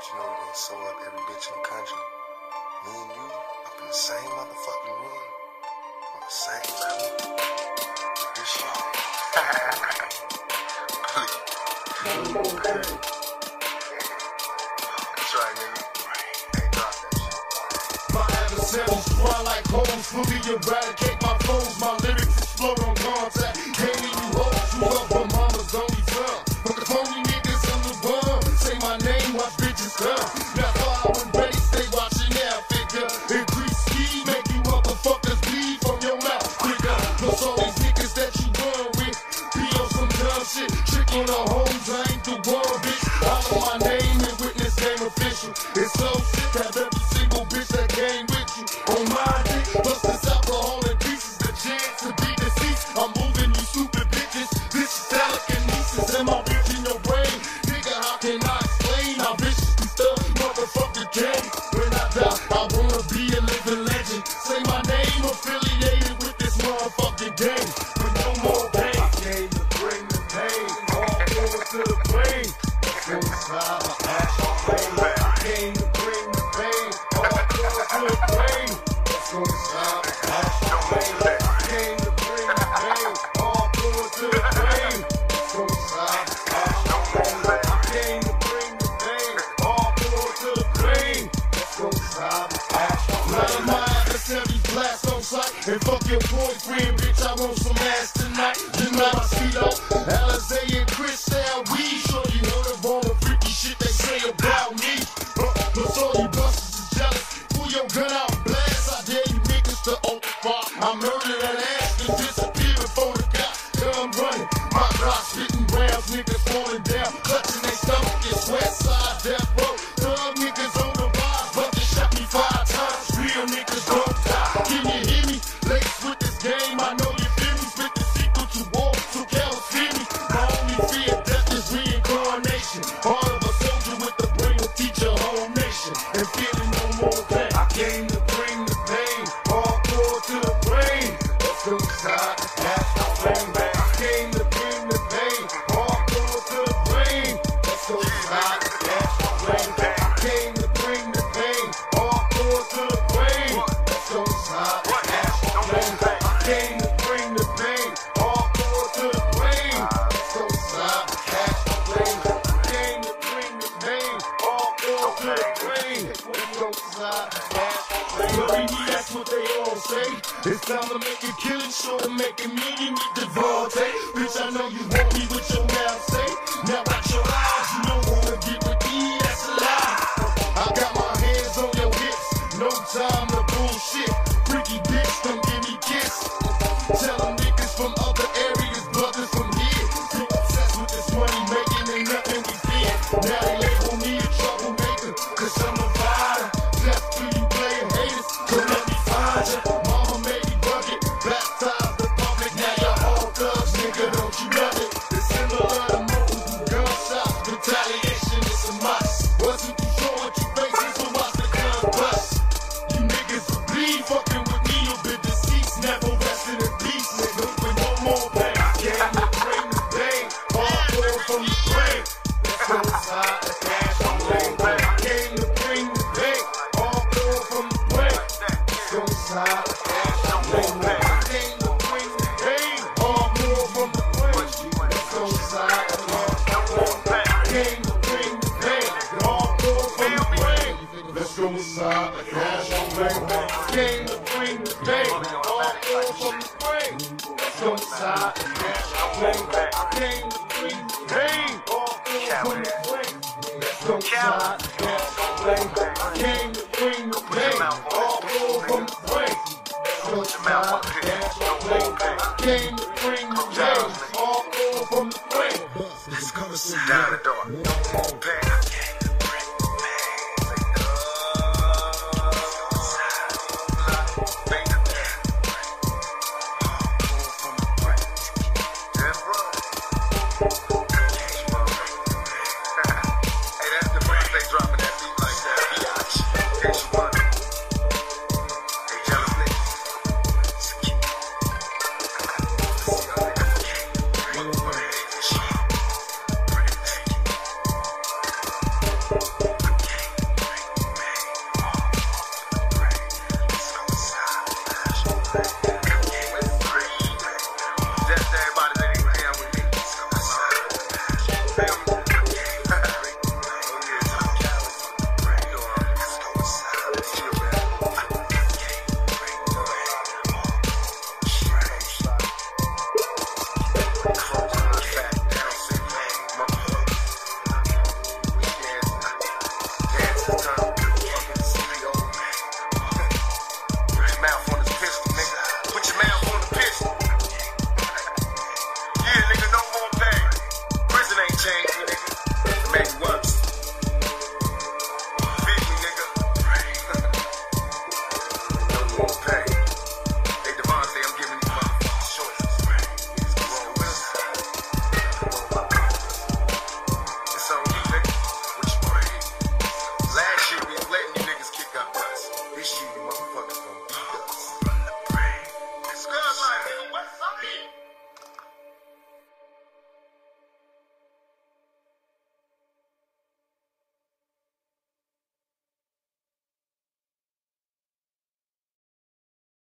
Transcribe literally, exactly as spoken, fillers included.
but you know we gonna sew up every bitch in the country. Me and you up in the same motherfucking room, on the same level. This shit. That's right, nigga. Hey, drop that shit. My adversaries fly like hoes, fully eradicate my foes. My lyrics explode on contact. Gaining you hoes, you up for mama's only son. But the phony niggas on the run. Say my name, watch bitches come. Now following base, they watching now, figure. Increase speed, make you motherfuckers bleed from your mouth, quicker. Plus all these niggas that you run with, be on some dumb shit. Trick on the hoes, I ain't the one, bitch. Follow my name and witness game official. It's so sick, have every single bitch that came with you on my dick. Plus this alcohol and pieces, the chance to be deceased. I'm moving you stupid bitches. This is telekinesis, am I reaching your brain? Nigga, how can I explain how vicious this stuff motherfucker game? When I die, I wanna be a living legend. Say my name affiliated with this motherfucking game. With no more pain, I came to bring the pain all over to the brain. Inside my actual brain, I came to bring the pain all over to the brain. Inside my actual brain, I came to bring the pain all over to the brain. Inside my actual brain, I came to bring the pain all over to the brain. Inside my actual brain. None of my adversaries blast on sight. And fuck your boyfriend, bitch, I want some ass tonight. Tonight I see up Alizé and Chris Sal weed. Sure you heard of all the freaky shit they say about me. But plus all you busters is jealous. Pull your gun out and blast. I dare you niggas to open fire. I murder that ass and disappear before the cops come running. My Glock spitting rounds, niggas falling down, clutching their stomach. It's west side death row. Thug niggas on the rise, but they shot me five times. Real niggas don't die. Can you hear me? Laced with this game, I know you feel me. Spit the sequel to war, so cowards fear me. My only fear of death is reincarnation. Heart of a soldier with the brain to teach a whole nation. And feeling no more pain. I came to bring the pain, hardcore to the brain. Let's go inside, that's the flame. I came to bring the pain, hardcore to the brain. Let's go inside, that's the flame. I came to bring the pain, hardcore to the brain. Let's go inside, that's the flame. I came to bring the pain, hardcore to the brain. Let's go inside, that's the flame. I came to bring the pain, hardcore to the brain. Let's go inside, that's the flame. Baby, that's what they all say. It's time to make a killing, sure to make a meeting with DeVante. Bitch, I know you want me with your mouth say. Now watch your eyes, you don't wanna get with me, that's a lie. I got my hands on your hips, no time to bullshit. Freaky bitch, don't give me kiss. Tell them niggas from other areas, brothers from here. Get obsessed with this money making and nothing we did. Now they label me a troublemaker, cause I'm a fighter. Death to you playing haters, so let me find ya. Mama made me bucket, baptized the public. Now y'all all thugs, nigga, don't you love it? It's similar to multiple gunshots, retaliation is a must. Wasn't too sure what you facing, so watch the gun bust. You niggas will bleed, fucking with me, you'll be deceased. Never resting in peace, nigga, with no more pain. I came to bring the pain, hardcore from the brain. Let's go inside, let's dash the flame. I came to bring the pain, hardcore from the brain. Let's go inside, let's dash the flame. I came to bring the pain, hardcore from the brain. Let's go inside, let's dash the flame. I came to bring the pain, hardcore from the brain. Let's go inside, let's dash the flame. I came to bring the pain, hardcore from the brain. Let's go inside, let's dash the flame. I came to bring the pain, hardcore from the brain. Let's go inside, let's dash the flame. I came to bring the pain, hardcore from the brain. Let's go inside, let's dash the flame. I came to bring the pain, hardcore from the brain. Down the door. No more pain.